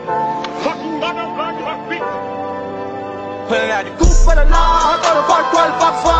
Pulling out the coupe for the law, I go to part 12 box